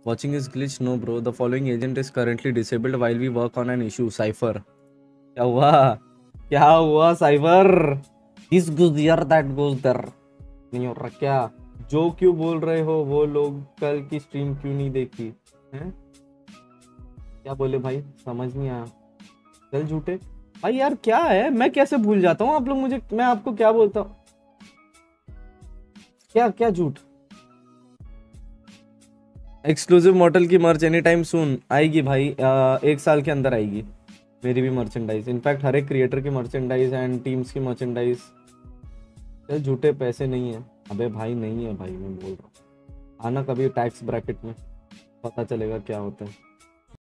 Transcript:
Watching is glitch? No, bro. The following agent is currently disabled while we work on an issue. Cypher. क्या हुआ? क्या हुआ Cipher? This goes here, that goes there. नहीं हो रहा क्या? जो क्यों बोल रहे हो वो लोग कल की स्ट्रीम क्यों नहीं देखी हैं? क्या बोले भाई? समझ नहीं आया। चल झूठे भाई यार, क्या है? मैं कैसे भूल जाता हूँ आप लोग मुझे, मैं आपको क्या बोलता हूँ? क्या क्या झूठ? एक्सक्लूसिव मॉडल की मर्च एनी टाइम सून आएगी भाई, 1 साल के अंदर आएगी मेरी भी मर्चेंडाइज। इनफैक्ट हर एक क्रिएटर की मर्चेंडाइज एंड टीम्स की मर्चेंडाइज। चल झूठे, पैसे नहीं है। अबे भाई नहीं है भाई, मैं बोल रहा हूँ। आना कभी टैक्स ब्रैकेट में, पता चलेगा क्या होता है।